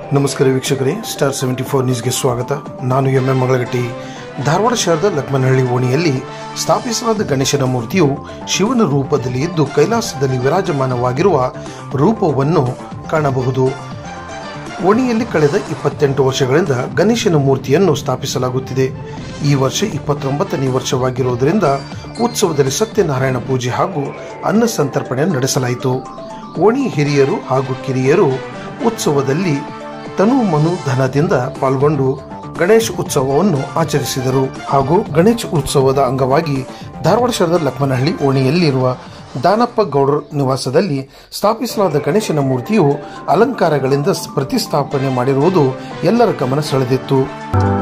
ನಮಸ್ಕಾರ ವೀಕ್ಷಕರೇ, ಸ್ಟಾರ್ 74 ನ್ಯೂಸ್ಗೆ ಸ್ವಾಗತ. ನಾನು ಎಂ ಮಗಳಗಟ್ಟಿ. ಧಾರವಾಡ ಶಹರದ ಲಕ್ಮನಹಳ್ಳಿ ಓಣಿಯಲ್ಲಿ ಸ್ಥಾಪಿಸಲಾದ ಗಣೇಶನ ಮೂರ್ತಿಯು ಶಿವನ ರೂಪದಲ್ಲಿ ಇದ್ದು ಕೈಲಾಸದಲ್ಲಿ ವಿರಾಜಮಾನವಾಗಿರುವ ರೂಪವನ್ನು ಕಾಣಬಹುದು. ಓಣಿಯಲ್ಲಿ ಕಳೆದ 28 ವರ್ಷಗಳಿಂದ ಗಣೇಶನ ಮೂರ್ತಿಯನ್ನು ಸ್ಥಾಪಿಸಲಾಗುತ್ತಿದೆ. ಈ ವರ್ಷ 29ನೇ ವರ್ಷವಾಗಿರುವುದರಿಂದ ಉತ್ಸವದಲ್ಲಿ ಸತ್ಯನಾರಾಯಣ ಪೂಜೆ ಹಾಗೂ ಅನ್ನ ಸಂತರ್ಪಣೆ ನಡೆಸಲಾಯಿತು. ಓಣಿ ಹಿರಿಯರು ಹಾಗೂ ಕಿರಿಯರು ಉತ್ಸವದಲ್ಲಿ ತನು ಮನು ಧನದಿಂದ ಪಾಲ್ಗೊಂಡು ಗಣೇಶ ಉತ್ಸವವನ್ನು ಆಚರಿಸಿದರು. ಹಾಗೂ ಗಣೇಶ ಉತ್ಸವದ ಅಂಗವಾಗಿ ಧಾರವಾಡ ಶಹರದ ಲಕ್ಮನಹಳ್ಳಿ ಓಣಿಯಲ್ಲಿರುವ ದಾನಪ್ಪ ಗೌಡರ ನಿವಾಸದಲ್ಲಿ ಸ್ಥಾಪಿಸಲಾದ ಗಣೇಶನ ಮೂರ್ತಿಯು ಅಲಂಕಾರಗಳಿಂದ ಪ್ರತಿಷ್ಠಾಪನೆ ಮಾಡಿರುವುದು ಎಲ್ಲರ ಗಮನ ಸೆಳೆದಿತ್ತು.